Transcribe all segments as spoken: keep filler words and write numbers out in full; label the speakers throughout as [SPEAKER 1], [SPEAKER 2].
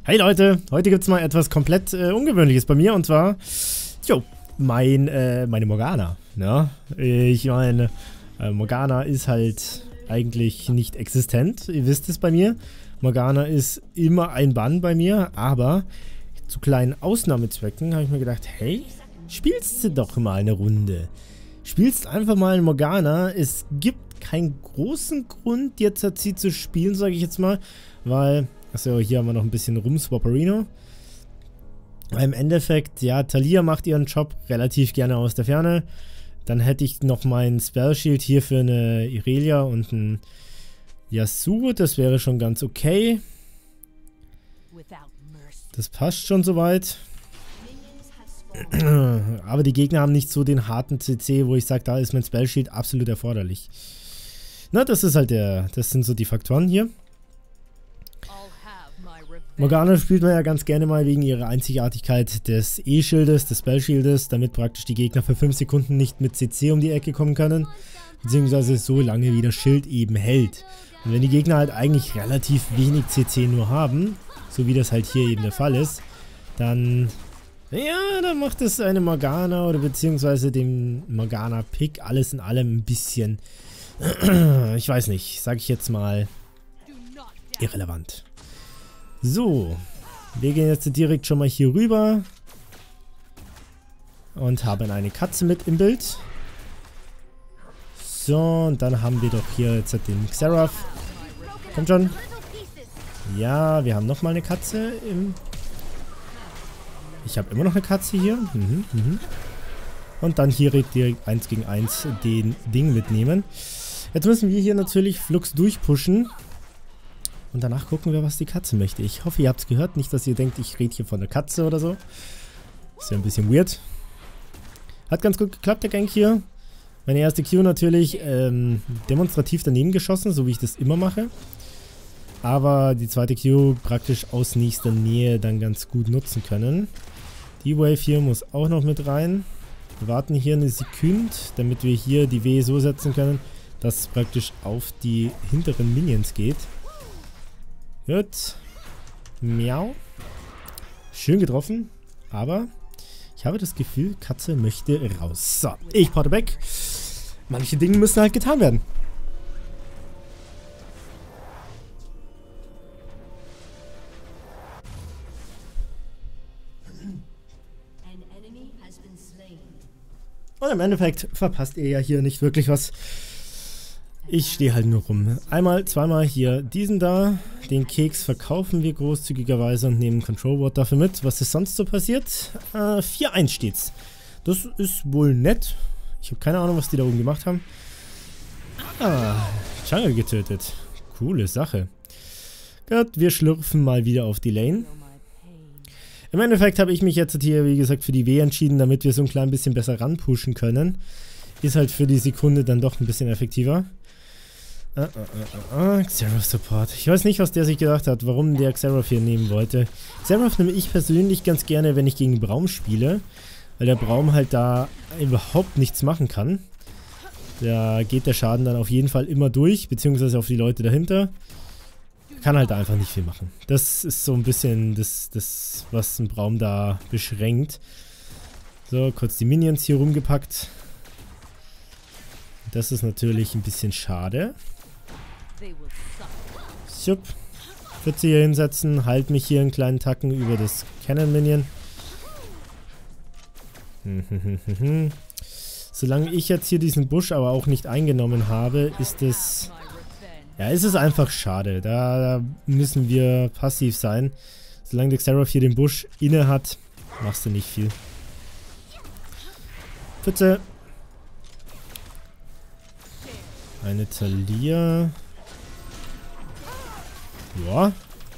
[SPEAKER 1] Hey Leute, heute gibt es mal etwas komplett äh, Ungewöhnliches bei mir und zwar, jo, mein, äh, meine Morgana. Ja, ich meine, äh, Morgana ist halt eigentlich nicht existent, ihr wisst es bei mir. Morgana ist immer ein Bann bei mir, aber zu kleinen Ausnahmezwecken habe ich mir gedacht, hey, spielst du doch mal eine Runde. Spielst einfach mal eine Morgana. Es gibt keinen großen Grund, jetzt sie zu spielen, sage ich jetzt mal, weil... Achso, hier haben wir noch ein bisschen Rumswapperino. Im Endeffekt, ja, Taliyah macht ihren Job relativ gerne aus der Ferne. Dann hätte ich noch mein Spell Shield hier für eine Irelia und ein Yasuo. Das wäre schon ganz okay. Das passt schon soweit. Aber die Gegner haben nicht so den harten C C, wo ich sage, da ist mein Spell Shield absolut erforderlich. Na, das ist halt der, das sind so die Faktoren hier. Morgana spielt man ja ganz gerne mal wegen ihrer Einzigartigkeit des E-Schildes, des Spell-Schildes, damit praktisch die Gegner für fünf Sekunden nicht mit C C um die Ecke kommen können, beziehungsweise so lange wie das Schild eben hält. Und wenn die Gegner halt eigentlich relativ wenig C C nur haben, so wie das halt hier eben der Fall ist, dann, ja, dann macht es eine Morgana oder beziehungsweise dem Morgana-Pick alles in allem ein bisschen, ich weiß nicht, sag ich jetzt mal, irrelevant. So, wir gehen jetzt direkt schon mal hier rüber und haben eine Katze mit im Bild. So, und dann haben wir doch hier jetzt den Xerath. Kommt schon. Ja, wir haben nochmal eine Katze im... Ich habe immer noch eine Katze hier. Mhm, mhm. Und dann hier direkt eins gegen eins den Ding mitnehmen. Jetzt müssen wir hier natürlich flugs durchpushen. Und danach gucken wir, was die Katze möchte. Ich hoffe, ihr habt es gehört. Nicht, dass ihr denkt, ich rede hier von der Katze oder so. Ist ja ein bisschen weird. Hat ganz gut geklappt, der Gank hier. Meine erste Q natürlich ähm, demonstrativ daneben geschossen, so wie ich das immer mache. Aber die zweite Q praktisch aus nächster Nähe dann ganz gut nutzen können. Die Wave hier muss auch noch mit rein. Wir warten hier eine Sekunde, damit wir hier die W so setzen können, dass es praktisch auf die hinteren Minions geht. Gut. Miau. Schön getroffen. Aber ich habe das Gefühl, Katze möchte raus. So, ich porte weg. Manche Dinge müssen halt getan werden. Und im Endeffekt verpasst ihr ja hier nicht wirklich was. Ich stehe halt nur rum. Einmal, zweimal hier diesen da. Den Keks verkaufen wir großzügigerweise und nehmen Control Ward dafür mit. Was ist sonst so passiert? Äh, vier eins steht's. Das ist wohl nett. Ich habe keine Ahnung, was die da oben gemacht haben. Ah, Jungle getötet. Coole Sache. Gut, wir schlürfen mal wieder auf die Lane. Im Endeffekt habe ich mich jetzt hier, wie gesagt, für die W entschieden, damit wir so ein klein bisschen besser ranpushen können. Ist halt für die Sekunde dann doch ein bisschen effektiver. Ah, ah, ah, ah, Xerath Support. Ich weiß nicht, was der sich gedacht hat, warum der Xerath hier nehmen wollte. Xerath nehme ich persönlich ganz gerne, wenn ich gegen Braum spiele, weil der Braum halt da überhaupt nichts machen kann. Da geht der Schaden dann auf jeden Fall immer durch, beziehungsweise auf die Leute dahinter. Kann halt da einfach nicht viel machen. Das ist so ein bisschen das, das was ein Braum da beschränkt. So, kurz die Minions hier rumgepackt. Das ist natürlich ein bisschen schade. Sup. Würde sie hier hinsetzen, halt mich hier einen kleinen Tacken über das Cannon Minion. Solange ich jetzt hier diesen Busch aber auch nicht eingenommen habe, ist es... Ja, ist es einfach schade. Da müssen wir passiv sein. Solange der Xerath hier den Busch inne hat, machst du nicht viel. Pfütze. Eine Taliyah. Ja.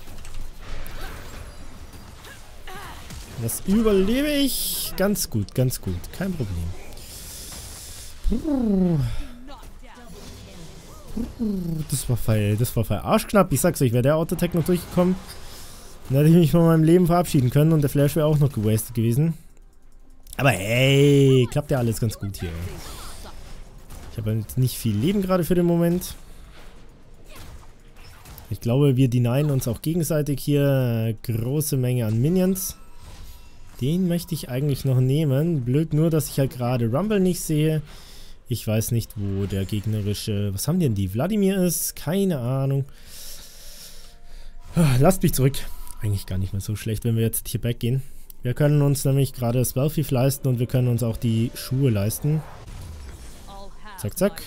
[SPEAKER 1] Das überlebe ich ganz gut, ganz gut. Kein Problem. Das war feil, das war feil. Arschknapp, ich sag's euch, wäre der Autotech noch durchgekommen, dann hätte ich mich von meinem Leben verabschieden können und der Flash wäre auch noch gewastet gewesen. Aber hey, klappt ja alles ganz gut hier. Ich habe jetzt nicht viel Leben gerade für den Moment. Ich glaube, wir denyen uns auch gegenseitig hier große Menge an Minions. Den möchte ich eigentlich noch nehmen. Blöd nur, dass ich halt gerade Rumble nicht sehe. Ich weiß nicht, wo der gegnerische... Was haben denn die? Vladimir ist? Keine Ahnung. Lasst mich zurück. Eigentlich gar nicht mehr so schlecht, wenn wir jetzt hier backgehen. Wir können uns nämlich gerade das Wealthief leisten und wir können uns auch die Schuhe leisten. Zack, zack.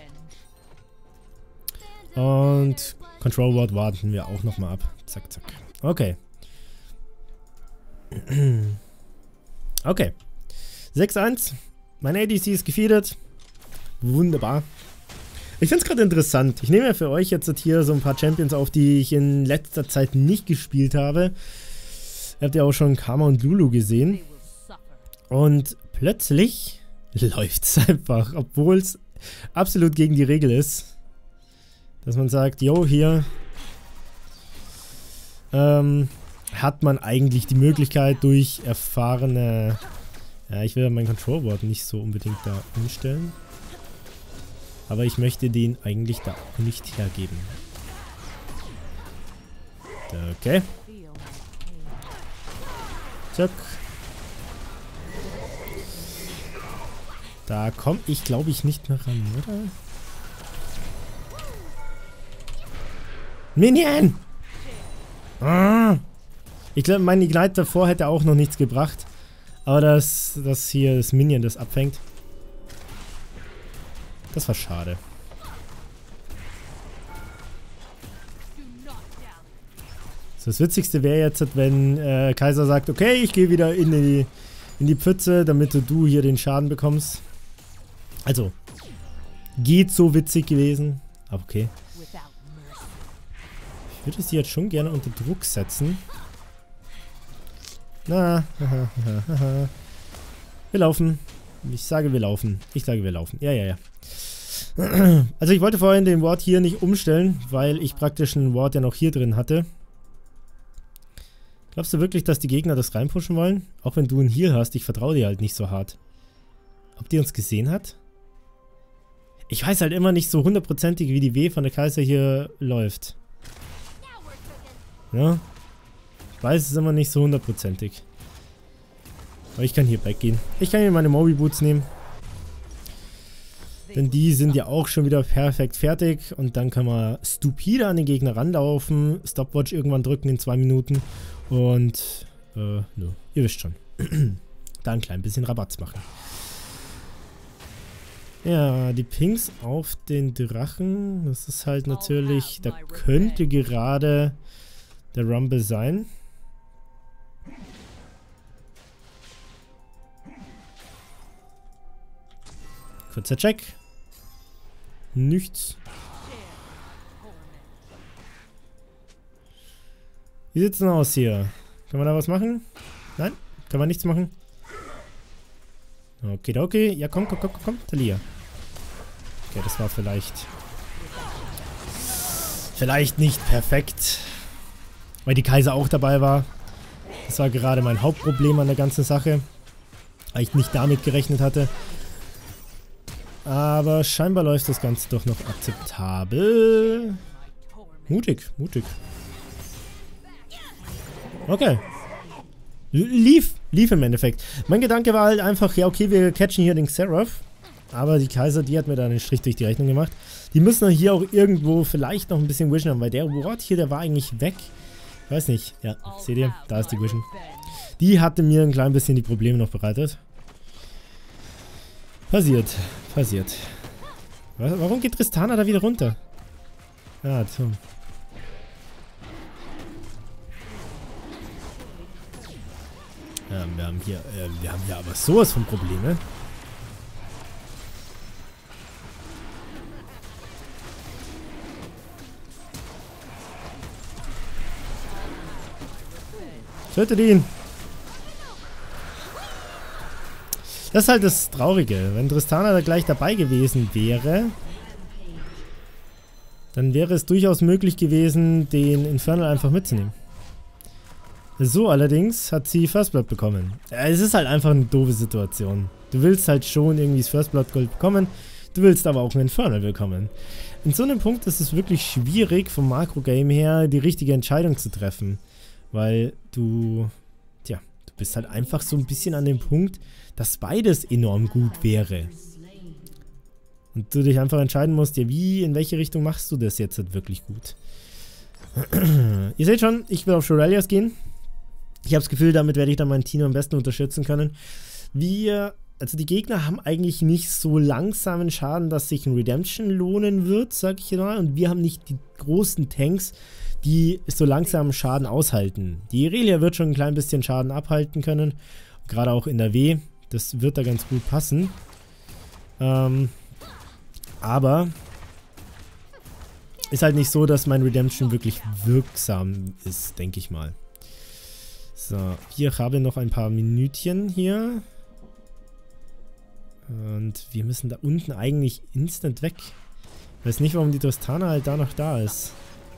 [SPEAKER 1] Und Control Ward warten wir auch nochmal ab. Zack, zack. Okay. Okay. sechs eins. Mein A D C ist gefeedet. Wunderbar. Ich finde es gerade interessant. Ich nehme ja für euch jetzt hier so ein paar Champions auf, die ich in letzter Zeit nicht gespielt habe. Ihr habt ja auch schon Karma und Lulu gesehen. Und plötzlich läuft es einfach, obwohl es absolut gegen die Regel ist. Dass man sagt, yo, hier ähm, hat man eigentlich die Möglichkeit durch erfahrene... Ja, ich will mein Control Ward nicht so unbedingt da umstellen. Aber ich möchte den eigentlich da auch nicht hergeben. Okay. Zack. Da komme ich, glaube ich, nicht mehr ran, oder? Minion! Ah. Ich glaube, mein Ignite davor hätte auch noch nichts gebracht. Aber das, das hier, das Minion, das abfängt. Das war schade. So, das Witzigste wäre jetzt, wenn äh, Kaiser sagt, okay, ich gehe wieder in die, in die Pfütze, damit du hier den Schaden bekommst. Also, geht so witzig gewesen. Aber okay. Ich würde sie jetzt schon gerne unter Druck setzen. Na, haha, haha, haha. Wir laufen. Ich sage, wir laufen. Ich sage, wir laufen. Ja, ja, ja. Also ich wollte vorhin den Ward hier nicht umstellen, weil ich praktisch einen Ward ja noch hier drin hatte. Glaubst du wirklich, dass die Gegner das reinpushen wollen? Auch wenn du einen Heal hast, ich vertraue dir halt nicht so hart. Ob die uns gesehen hat? Ich weiß halt immer nicht so hundertprozentig, wie die W von der Kaiser hier läuft. Ja? Ich weiß es immer nicht so hundertprozentig. Aber ich kann hier backgehen. Ich kann hier meine Mobi Boots nehmen. Denn die sind ja auch schon wieder perfekt fertig. Und dann kann man stupide an den Gegner ranlaufen. Stopwatch irgendwann drücken in zwei Minuten. Und, äh, nö, ihr wisst schon. Da ein klein bisschen Rabatz machen. Ja, die Pings auf den Drachen. Das ist halt natürlich, da könnte gerade der Rumble sein. Kurzer Check. Nichts. Wie sieht's denn aus hier? Kann man da was machen? Nein? Kann man nichts machen? Okay, okay. Ja, komm, komm, komm, komm, Talia. Okay, das war vielleicht... Vielleicht nicht perfekt. Weil die Kaiser auch dabei war. Das war gerade mein Hauptproblem an der ganzen Sache. Weil ich nicht damit gerechnet hatte. Aber scheinbar läuft das Ganze doch noch akzeptabel. Mutig, mutig. Okay. Lief, lief im Endeffekt. Mein Gedanke war halt einfach, ja okay, wir catchen hier den Seraph. Aber die Kaiser, die hat mir da einen Strich durch die Rechnung gemacht. Die müssen hier auch irgendwo vielleicht noch ein bisschen Vision haben, weil der Ward hier, der war eigentlich weg. Ich weiß nicht. Ja, seht ihr? Da ist die Vision. Die hatte mir ein klein bisschen die Probleme noch bereitet. Passiert. Passiert. Warum geht Tristana da wieder runter? Ah, Tom. Ja, wir haben hier, äh, wir haben hier aber sowas von Probleme. Tötet ihn! Das ist halt das Traurige. Wenn Tristana da gleich dabei gewesen wäre, dann wäre es durchaus möglich gewesen, den Infernal einfach mitzunehmen. So allerdings hat sie First Blood bekommen. Ja, es ist halt einfach eine doofe Situation. Du willst halt schon irgendwie das First Blood Gold bekommen. Du willst aber auch ein Infernal bekommen. In so einem Punkt ist es wirklich schwierig, vom Makro-Game her die richtige Entscheidung zu treffen. Weil du, tja, du bist halt einfach so ein bisschen an dem Punkt, dass beides enorm gut wäre. Und du dich einfach entscheiden musst, ja, wie, in welche Richtung machst du das jetzt halt wirklich gut? Ihr seht schon, ich will auf Shurelya's gehen. Ich habe das Gefühl, damit werde ich dann meinen Tino am besten unterstützen können. Wir, also die Gegner haben eigentlich nicht so langsamen Schaden, dass sich ein Redemption lohnen wird, sag ich mal. Und wir haben nicht die großen Tanks, die so langsamen Schaden aushalten. Die Irelia wird schon ein klein bisschen Schaden abhalten können. Gerade auch in der W. Das wird da ganz gut passen. Ähm... Aber ist halt nicht so, dass mein Redemption wirklich wirksam ist, denke ich mal. So, wir haben noch ein paar Minütchen hier. Und wir müssen da unten eigentlich instant weg. Ich weiß nicht, warum die Tristana halt da noch da ist.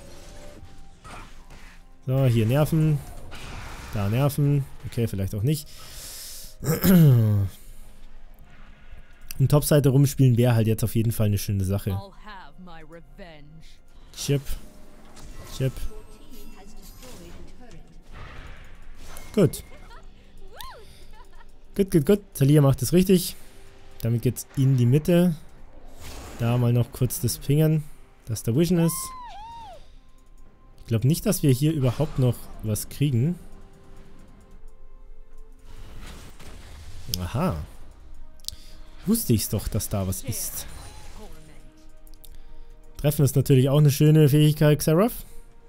[SPEAKER 1] So, hier Nerven. Da Nerven. Okay, vielleicht auch nicht. Und Topseite rumspielen wäre halt jetzt auf jeden Fall eine schöne Sache. Chip. Chip. Gut. Gut, gut, gut. Taliyah macht es richtig. Damit geht's in die Mitte. Da mal noch kurz das Pingen, dass der Vision ist. Ich glaube nicht, dass wir hier überhaupt noch was kriegen. Aha. Wusste ich's doch, dass da was ist. Treffen ist natürlich auch eine schöne Fähigkeit, Xerath.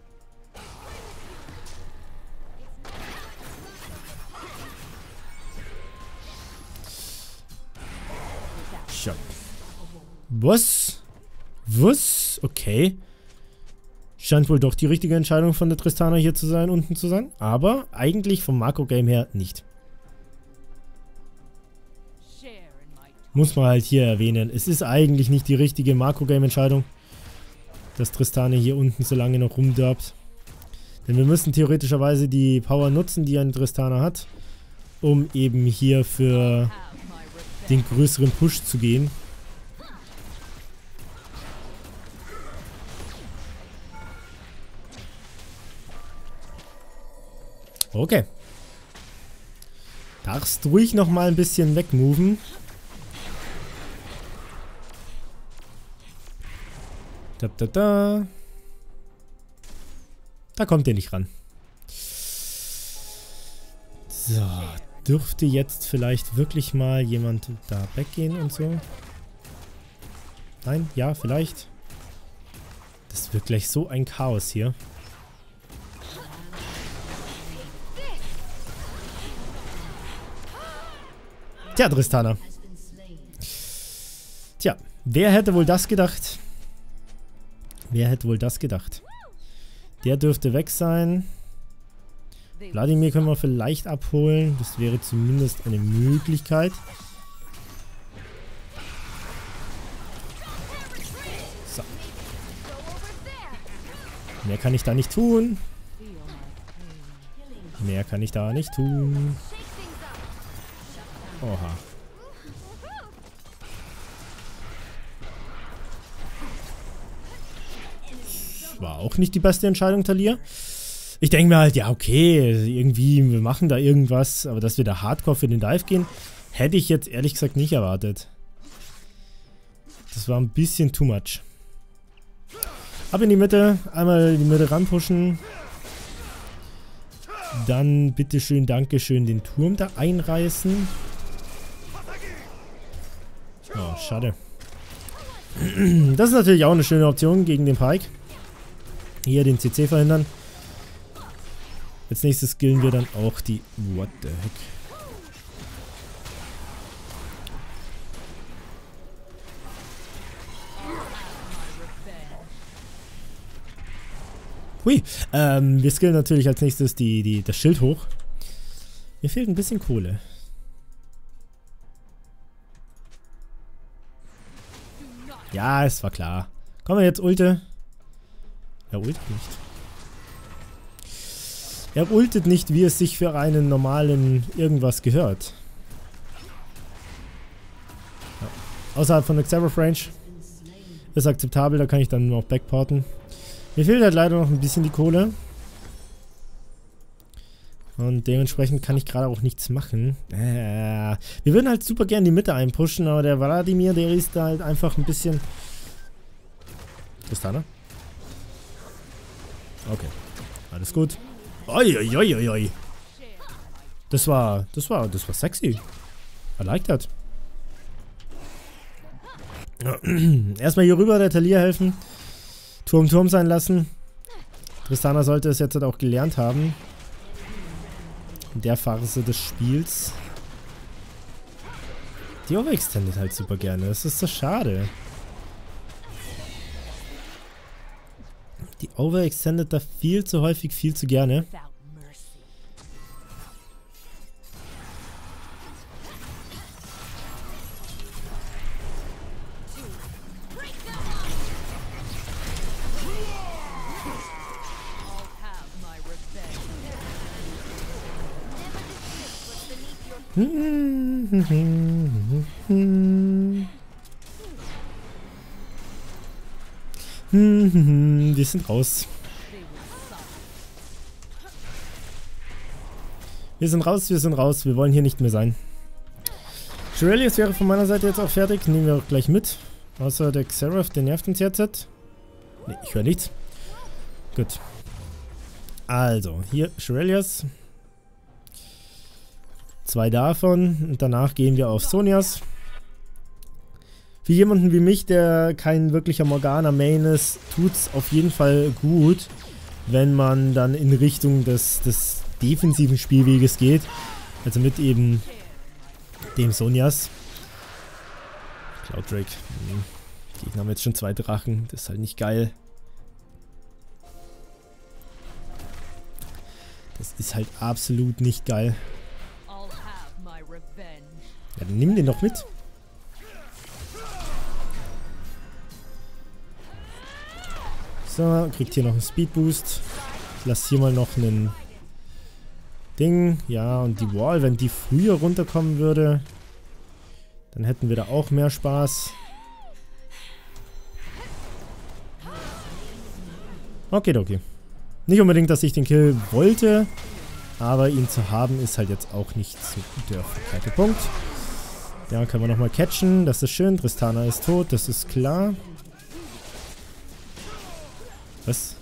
[SPEAKER 1] Schau. Was? Was? Okay. Scheint wohl doch die richtige Entscheidung von der Tristana hier zu sein, unten zu sein. Aber eigentlich vom Makro-Game her nicht. Muss man halt hier erwähnen. Es ist eigentlich nicht die richtige Makro-Game-Entscheidung, dass Tristana hier unten so lange noch rumdörbt. Denn wir müssen theoretischerweise die Power nutzen, die ein Tristana hat, um eben hier für den größeren Push zu gehen. Okay. Darfst ruhig noch mal ein bisschen wegmoven. Da, da, da. Da kommt ihr nicht ran. So, dürfte jetzt vielleicht wirklich mal jemand da weggehen und so? Nein? Ja, vielleicht. Das wird gleich so ein Chaos hier. Tja, Tristana. Tja, wer hätte wohl das gedacht? Wer hätte wohl das gedacht? Der dürfte weg sein. Vladimir können wir vielleicht abholen. Das wäre zumindest eine Möglichkeit. So. Mehr kann ich da nicht tun. Mehr kann ich da nicht tun. Oha. War auch nicht die beste Entscheidung, Taliyah. Ich denke mir halt, ja okay, irgendwie, wir machen da irgendwas, aber dass wir da hardcore für den Dive gehen, hätte ich jetzt ehrlich gesagt nicht erwartet. Das war ein bisschen too much. Ab in die Mitte, einmal in die Mitte ranpushen. Dann bitteschön, dankeschön, den Turm da einreißen. Oh, schade. Das ist natürlich auch eine schöne Option gegen den Pyke. Hier den C C verhindern. Als nächstes skillen wir dann auch die... What the heck? Hui. Ähm, wir skillen natürlich als nächstes die, die, das Schild hoch. Mir fehlt ein bisschen Kohle. Ja, es war klar. Kommen wir jetzt Ulte. Er ultet nicht. Er ultet nicht, wie es sich für einen normalen irgendwas gehört. Ja. außerhalb von der Xerath Range. Ist akzeptabel, da kann ich dann noch backporten. Mir fehlt halt leider noch ein bisschen die Kohle. Und dementsprechend kann ich gerade auch nichts machen. Äh, wir würden halt super gerne die Mitte einpushen, aber der Wladimir, der ist da halt einfach ein bisschen... Tristana? Okay. Alles gut. Oi, oi, oi, oi, oi. Das war, das war, das war sexy. I like that. Erstmal hier rüber der Talia helfen. Turm, Turm sein lassen. Tristana sollte es jetzt halt auch gelernt haben. In der Phase des Spiels. Die overextendet halt super gerne. Das ist so schade. Die overextendet da viel zu häufig, viel zu gerne. Wir sind raus. Wir sind raus, wir sind raus. Wir wollen hier nicht mehr sein. Shurelius wäre von meiner Seite jetzt auch fertig. Nehmen wir auch gleich mit. Außer der Xerath, der nervt uns jetzt. Ne, ich höre nichts. Gut. Also, hier Shurelius. Zwei davon und danach gehen wir auf Sonias. Für jemanden wie mich, der kein wirklicher Morgana-Main ist, tut es auf jeden Fall gut, wenn man dann in Richtung des, des defensiven Spielweges geht. Also mit eben dem Sonias. Cloud Drake. Die Gegner haben jetzt schon zwei Drachen. Das ist halt nicht geil. Das ist halt absolut nicht geil. Ja, dann nimm den doch mit. So, kriegt hier noch einen Speed Boost. Ich lasse hier mal noch einen Ding. Ja, und die Wall, wenn die früher runterkommen würde, dann hätten wir da auch mehr Spaß. Okay, okay. Nicht unbedingt, dass ich den Kill wollte, aber ihn zu haben ist halt jetzt auch nicht so gut der verkehrte Punkt. Ja, können wir nochmal catchen. Das ist schön. Tristana ist tot, das ist klar. Was?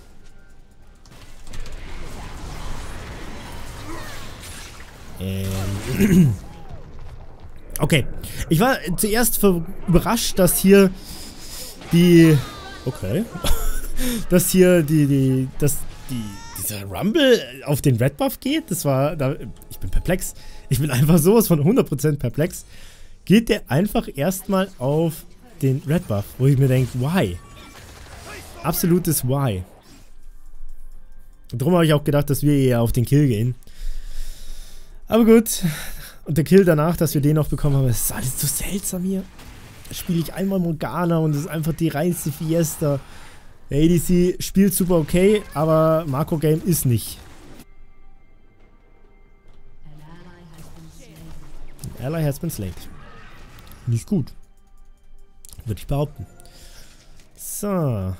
[SPEAKER 1] Ähm. Okay. Ich war zuerst überrascht, dass hier die... Okay. dass hier die... die dass die... dieser Rumble auf den Red Buff geht. Das war... Da, ich bin perplex. Ich bin einfach sowas von hundert Prozent perplex. Geht der einfach erstmal auf den Red Buff, wo ich mir denke, why? Absolutes Why. Und darum habe ich auch gedacht, dass wir eher auf den Kill gehen. Aber gut. Und der Kill danach, dass wir den noch bekommen haben, ist alles so seltsam hier. Da spiele ich einmal Morgana und es ist einfach die reinste Fiesta. Der A D C spielt super okay, aber Makro-Game ist nicht. An ally has been slain. Nicht gut. Würde ich behaupten. So.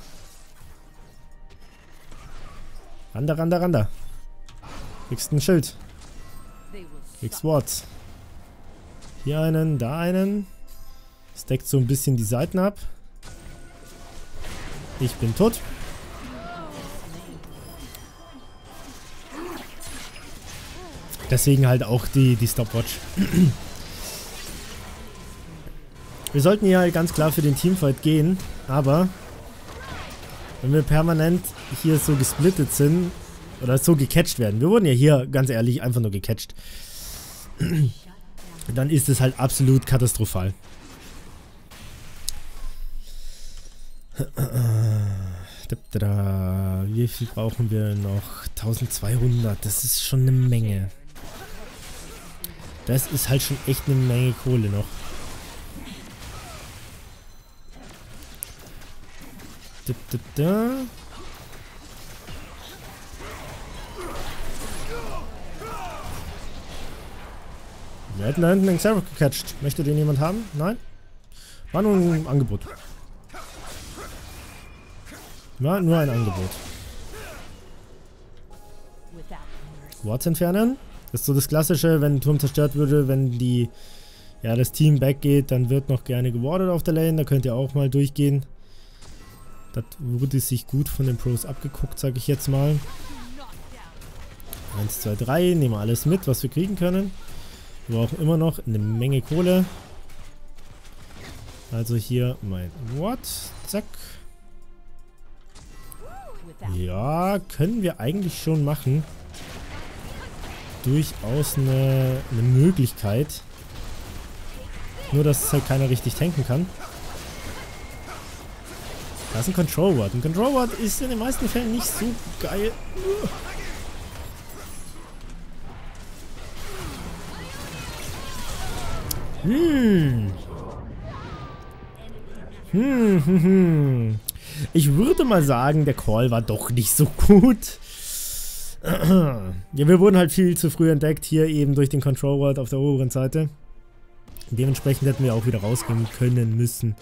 [SPEAKER 1] Randa, randa, randa. Kriegst ein Schild. Kriegst Wards. Hier einen, da einen. Das deckt so ein bisschen die Seiten ab. Ich bin tot. Deswegen halt auch die, die Stopwatch. Wir sollten hier halt ganz klar für den Teamfight gehen, aber wenn wir permanent hier so gesplittet sind oder so gecatcht werden, wir wurden ja hier, ganz ehrlich, einfach nur gecatcht, dann ist es halt absolut katastrophal. Wie viel brauchen wir noch? eintausendzweihundert, das ist schon eine Menge. Das ist halt schon echt eine Menge Kohle noch. Da, da, da. Wir hätten da hinten einen Xerath gecatcht. Möchte den jemand haben? Nein? War nur ein Angebot. War nur ein Angebot. Wards entfernen. Das ist so das Klassische, wenn ein Turm zerstört würde, wenn die, ja, das Team backgeht, dann wird noch gerne gewardet auf der Lane. Da könnt ihr auch mal durchgehen. Das wurde sich gut von den Pros abgeguckt, sage ich jetzt mal. eins, zwei, drei. Nehmen wir alles mit, was wir kriegen können. Wir brauchen immer noch eine Menge Kohle. Also hier mein Ward. Zack. Ja, können wir eigentlich schon machen. Durchaus eine, eine Möglichkeit. Nur, dass es halt keiner richtig tanken kann. Da ist ein Control Ward. Ein Control Ward ist in den meisten Fällen nicht so geil. Hm. Hm, hm, hm. Ich würde mal sagen, der Call war doch nicht so gut. Ja, wir wurden halt viel zu früh entdeckt, hier eben durch den Control Ward auf der oberen Seite. Dementsprechend hätten wir auch wieder rausgehen können müssen.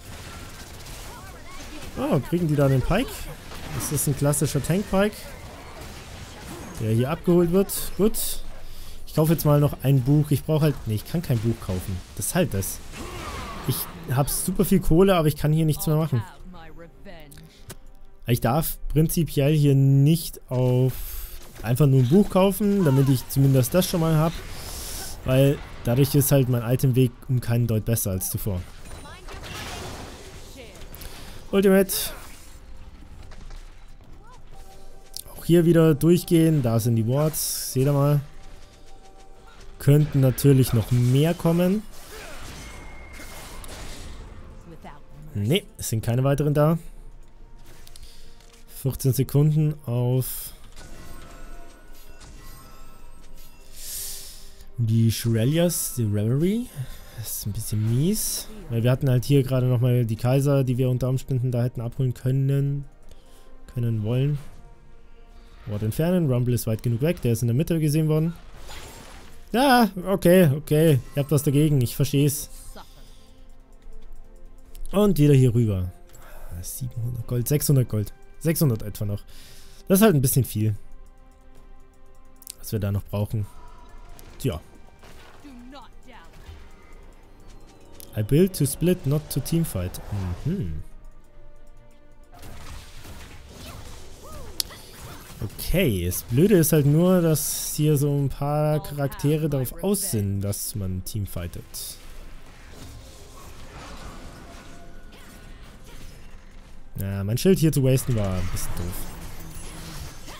[SPEAKER 1] Oh, kriegen die da den Pike? Das ist ein klassischer Tank-Pike, der hier abgeholt wird. Gut. Ich kaufe jetzt mal noch ein Buch. Ich brauche halt... Ne, ich kann kein Buch kaufen. Das ist halt das. Ich habe super viel Kohle, aber ich kann hier nichts mehr machen. Ich darf prinzipiell hier nicht auf einfach nur ein Buch kaufen, damit ich zumindest das schon mal habe. Weil dadurch ist halt mein Itemweg um keinen Deut besser als zuvor. Ultimate. Auch hier wieder durchgehen. Da sind die Wards. Seht ihr mal. Könnten natürlich noch mehr kommen. Ne, es sind keine weiteren da. vierzehn Sekunden auf die Shurelias, die Reverie. Das ist ein bisschen mies. Weil wir hatten halt hier gerade nochmal die Kaiser, die wir unter Umständen da hätten abholen können. Können wollen. Ward entfernen. Rumble ist weit genug weg. Der ist in der Mitte gesehen worden. Ja, okay, okay. Ihr habt was dagegen. Ich versteh's. Und wieder hier rüber. siebenhundert Gold, sechshundert Gold. sechshundert etwa noch. Das ist halt ein bisschen viel. Was wir da noch brauchen. Tja. I build to split, not to teamfight. Mhm. Okay, das Blöde ist halt nur, dass hier so ein paar Charaktere darauf aus sind, dass man teamfightet. Ja, mein Schild hier zu wasten war ein bisschen doof.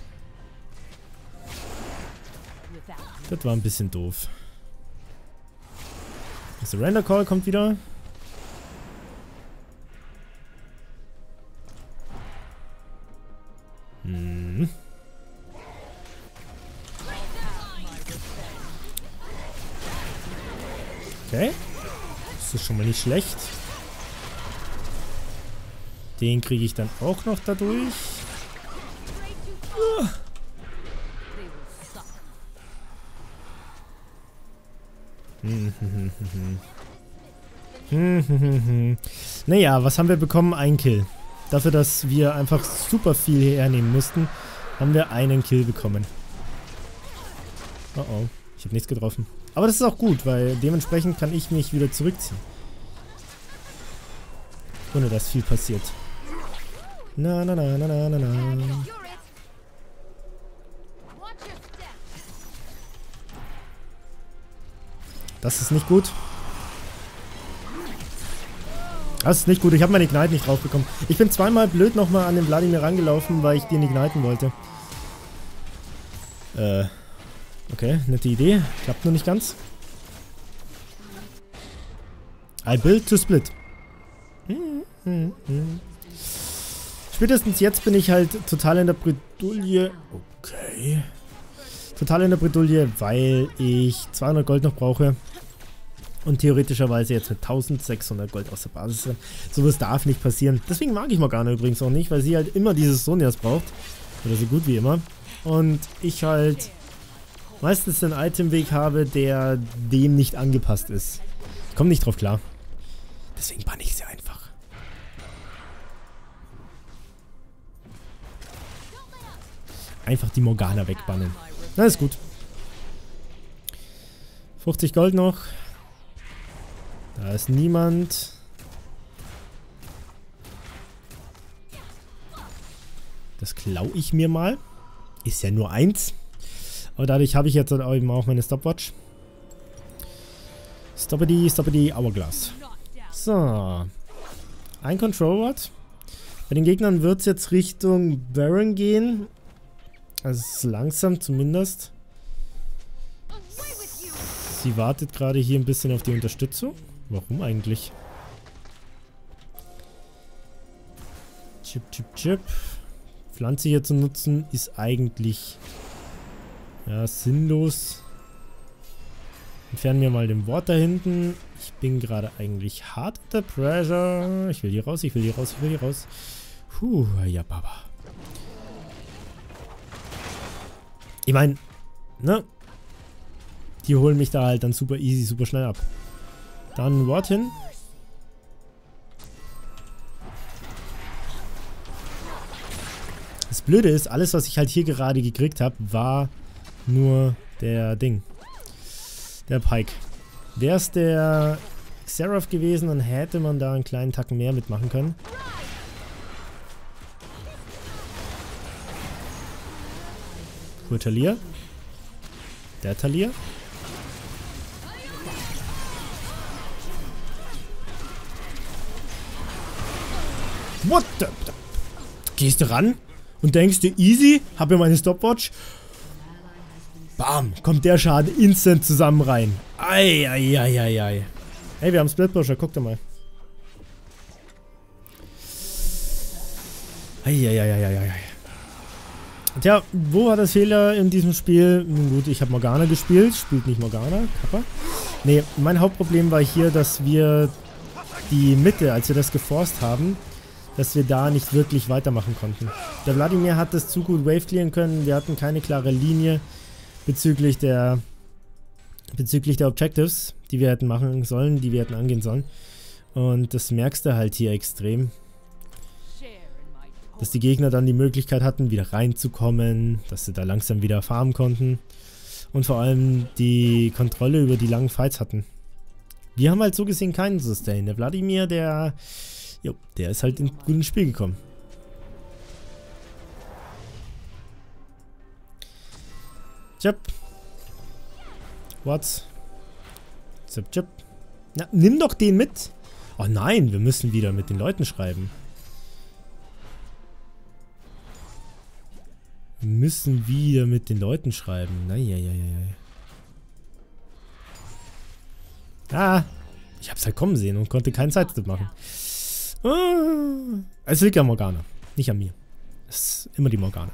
[SPEAKER 1] Das war ein bisschen doof. Der Surrender Call kommt wieder. Hm. Okay. Das ist schon mal nicht schlecht. Den kriege ich dann auch noch dadurch. Uh. Hm, hm, hm, hm. Hm, hm, hm, hm. Naja, was haben wir bekommen? Ein Kill. Dafür, dass wir einfach super viel hernehmen mussten, haben wir einen Kill bekommen. Oh oh, ich habe nichts getroffen. Aber das ist auch gut, weil dementsprechend kann ich mich wieder zurückziehen. Ohne dass viel passiert. Na, na, na, na, na, na, na. Das ist nicht gut. Das ist nicht gut. Ich habe meine Ignite nicht drauf bekommen. Ich bin zweimal blöd nochmal an den Vladimir rangelaufen, weil ich den igniten wollte. Äh. Okay, nette Idee. Klappt nur nicht ganz. I build to split. Hm, hm, hm. Spätestens jetzt bin ich halt total in der Bredouille. Okay. Total in der Bredouille, weil ich zweihundert Gold noch brauche. Und theoretischerweise jetzt mit eintausendsechshundert Gold aus der Basis drin. Sowas darf nicht passieren. Deswegen mag ich Morgana übrigens auch nicht, weil sie halt immer dieses Sonias braucht. Oder so gut wie immer. Und ich halt meistens einen Itemweg habe, der dem nicht angepasst ist. Ich komme nicht drauf klar. Deswegen bann ich sie einfach. Einfach die Morgana wegbannen. Na, ist gut. fünfzig Gold noch. Da ist niemand. Das klaue ich mir mal. Ist ja nur eins. Aber dadurch habe ich jetzt eben auch meine Stopwatch. Stoppity, Stoppity, Hourglass. So. Ein Control Ward. Bei den Gegnern wird es jetzt Richtung Baron gehen. Also langsam zumindest. Sie wartet gerade hier ein bisschen auf die Unterstützung. Warum eigentlich? Chip, chip, chip. Pflanze hier zu nutzen ist eigentlich ja sinnlos. Entfernen wir mal den Ward da hinten. Ich bin gerade eigentlich hart unter Pressure. Ich will hier raus, ich will hier raus, ich will hier raus. Puh, ja, Baba. Ich meine, ne? Die holen mich da halt dann super easy, super schnell ab. Dann Ward hin. Das Blöde ist, alles was ich halt hier gerade gekriegt habe, war nur der Ding. Der Pike. Wäre es der Xerath gewesen, dann hätte man da einen kleinen Tacken mehr mitmachen können. Cool, Talia. Der Talia. What the... Gehst du ran und denkst dir, easy, hab ja meine Stopwatch. Bam, kommt der Schaden instant zusammen rein. Ei, ei, ei, ei, ei. Hey, wir haben Split Pusher, guck doch mal. Ei, ei, ei, ei, ei. Tja, wo war das Fehler in diesem Spiel? Nun gut, ich habe Morgana gespielt. Spielt nicht Morgana, Kappa. Nee, mein Hauptproblem war hier, dass wir die Mitte, als wir das geforst haben, dass wir da nicht wirklich weitermachen konnten. Der Vladimir hat das zu gut Wave clearen können. Wir hatten keine klare Linie bezüglich der bezüglich der Objectives, die wir hätten machen sollen, die wir hätten angehen sollen. Und das merkst du halt hier extrem. Dass die Gegner dann die Möglichkeit hatten, wieder reinzukommen, dass sie da langsam wieder farmen konnten. Und vor allem die Kontrolle über die langen Fights hatten. Wir haben halt so gesehen keinen Sustain. Der Vladimir, der... Jo, der ist halt in gutes Spiel gekommen. Chip. What? Zip, chip. Na, nimm doch den mit. Oh nein, wir müssen wieder mit den Leuten schreiben. Wir müssen wieder mit den Leuten schreiben. Neieieiei. Ah, ich hab's halt kommen sehen und konnte keinen Sidestep machen. Ah, es liegt an Morgana, nicht an mir. Es ist immer die Morgana.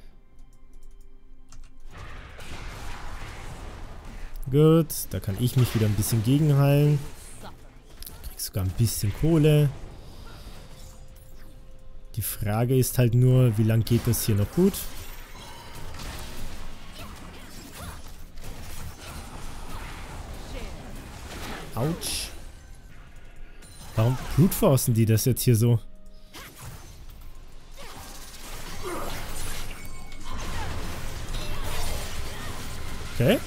[SPEAKER 1] Gut, da kann ich mich wieder ein bisschen gegenheilen. Krieg sogar ein bisschen Kohle. Die Frage ist halt nur, wie lange geht das hier noch gut? Autsch. Warum blutforsten die das jetzt hier so? Okay.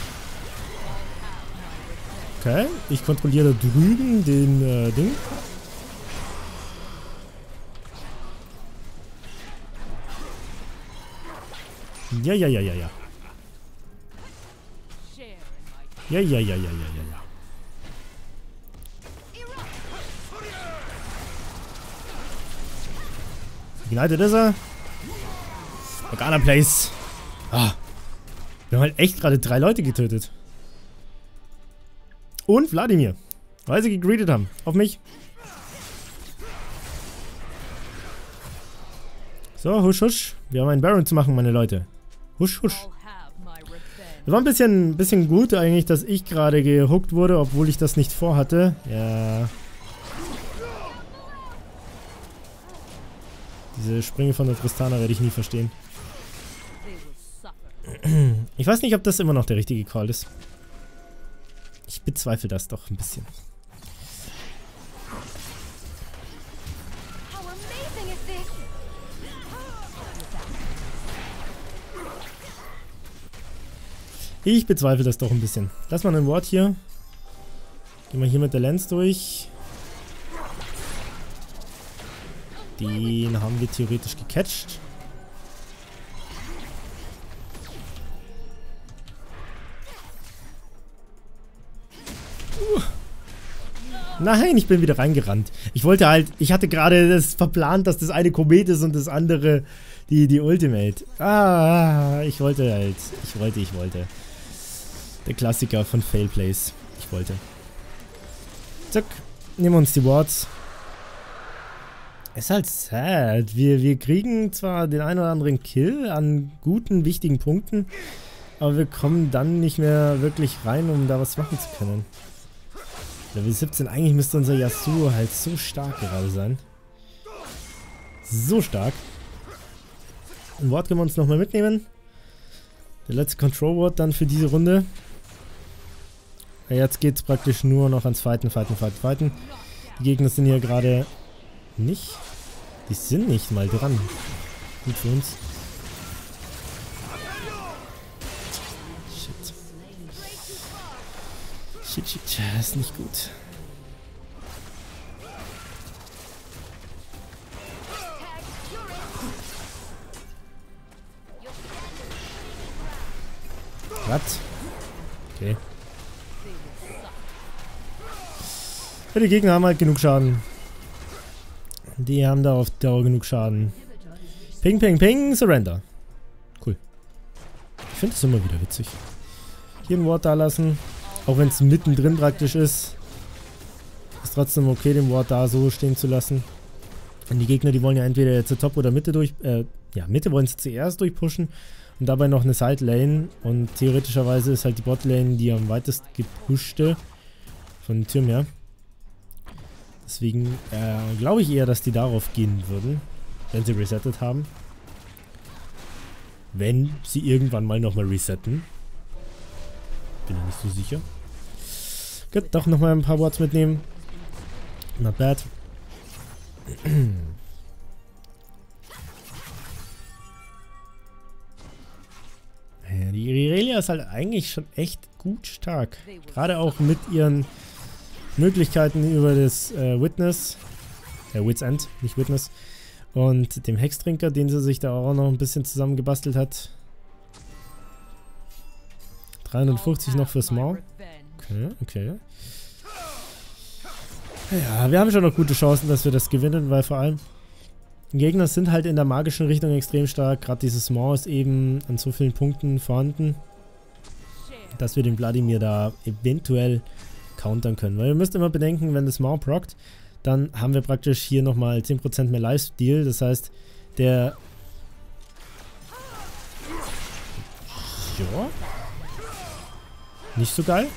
[SPEAKER 1] Okay, ich kontrolliere da drüben den äh, Ding. Ja, ja, ja, ja, ja. Ja, ja, ja, ja, ja, ja, ja. Ignited ist er. Morgana Place. Ah. Wir haben halt echt gerade drei Leute getötet. Und Vladimir. Weil sie gegreedet haben. Auf mich. So, husch, husch. Wir haben einen Baron zu machen, meine Leute. Husch, husch. Das war ein bisschen, bisschen gut eigentlich, dass ich gerade gehuckt wurde, obwohl ich das nicht vorhatte. Ja. Diese Sprünge von der Tristana werde ich nie verstehen. Ich weiß nicht, ob das immer noch der richtige Call ist. Ich bezweifle das doch ein bisschen. Ich bezweifle das doch ein bisschen. Lass mal einen Ward hier. Gehen wir hier mit der Lance durch. Den haben wir theoretisch gecatcht. Uh. Nein, ich bin wieder reingerannt. Ich wollte halt, ich hatte gerade das verplant, dass das eine Komet ist und das andere die, die Ultimate. Ah, ich wollte halt, ich wollte, ich wollte. Der Klassiker von Failplays. Ich wollte. Zack, nehmen wir uns die Wards. Ist halt sad. Wir, wir kriegen zwar den einen oder anderen Kill an guten, wichtigen Punkten, aber wir kommen dann nicht mehr wirklich rein, um da was machen zu können. Level siebzehn, eigentlich müsste unser Yasuo halt so stark gerade sein. So stark. Ein Ward können wir uns nochmal mitnehmen. Der letzte Control Ward dann für diese Runde. Ja, jetzt geht es praktisch nur noch ans Fighten, Fighten, Fighten, Fighten. Die Gegner sind hier gerade nicht. Die sind nicht mal dran. Gut für uns. Shit, shit, das ist nicht gut. Was? Okay. Ja, die Gegner haben halt genug Schaden. Die haben da auf Dauer genug Schaden. Ping, ping, ping, surrender. Cool. Ich finde das immer wieder witzig. Hier ein Ward da lassen. Auch wenn es mittendrin praktisch ist. Ist trotzdem okay, den Ward da so stehen zu lassen. Und die Gegner, die wollen ja entweder jetzt Top oder Mitte durch... Äh, ja, Mitte wollen sie zuerst durchpushen. Und dabei noch eine Side Lane. Und theoretischerweise ist halt die Bot Lane die am weitest gepushte. Von den Türmen her. Deswegen äh, glaube ich eher, dass die darauf gehen würden. Wenn sie resettet haben. Wenn sie irgendwann mal nochmal resetten. Bin ich nicht so sicher. Gut, doch nochmal ein paar Wards mitnehmen. Not bad. Ja, die Irelia ist halt eigentlich schon echt gut stark. Gerade auch mit ihren Möglichkeiten über das äh, Witness. Äh, Wits End, nicht Witness. Und dem Hextrinker, den sie sich da auch noch ein bisschen zusammengebastelt hat. dreihundertfünfzig noch fürs Maul. Okay, okay. Ja, wir haben schon noch gute Chancen, dass wir das gewinnen, weil vor allem die Gegner sind halt in der magischen Richtung extrem stark. Gerade dieses Maul ist eben an so vielen Punkten vorhanden, dass wir den Vladimir da eventuell countern können. Weil ihr müsst immer bedenken, wenn das Maul prockt, dann haben wir praktisch hier nochmal zehn Prozent mehr Lifesteal. Das heißt, der... Ja... Nicht so geil.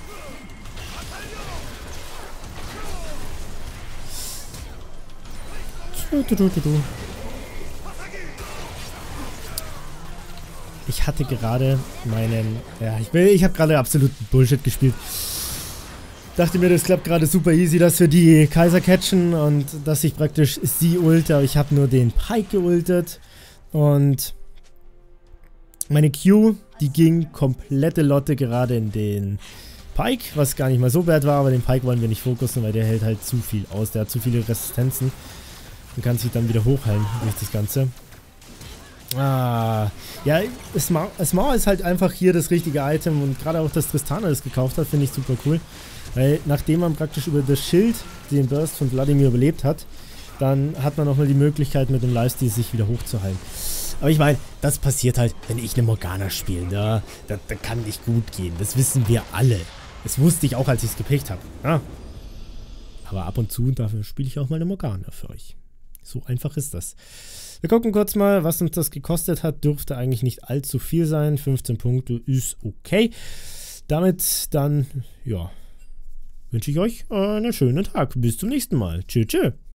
[SPEAKER 1] Ich hatte gerade meinen... Ja, ich, will, ich habe gerade absolut Bullshit gespielt. Dachte mir, das klappt gerade super easy, dass wir die Kaiser catchen und dass ich praktisch sie ulte, aber ich habe nur den Pike geultet. Und meine Q, die ging komplette Lotte gerade in den Pike, was gar nicht mal so bad war, aber den Pike wollen wir nicht fokussen, weil der hält halt zu viel aus. Der hat zu viele Resistenzen und kann sich dann wieder hochheilen durch das Ganze. Ah, ja, Smaug ist halt einfach hier das richtige Item und gerade auch, dass Tristana das gekauft hat, finde ich super cool. Weil nachdem man praktisch über das Schild den Burst von Vladimir überlebt hat, dann hat man nochmal die Möglichkeit mit dem Lifesteal sich wieder hochzuheilen. Aber ich meine, das passiert halt, wenn ich eine Morgana spiele. Da, da, da kann nicht gut gehen. Das wissen wir alle. Das wusste ich auch, als ich es gepickt habe. Ja. Aber ab und zu, und dafür spiele ich auch mal eine Morgana für euch. So einfach ist das. Wir gucken kurz mal, was uns das gekostet hat. Dürfte eigentlich nicht allzu viel sein. fünfzehn Punkte ist okay. Damit dann, ja, wünsche ich euch einen schönen Tag. Bis zum nächsten Mal. Tschö, tschö.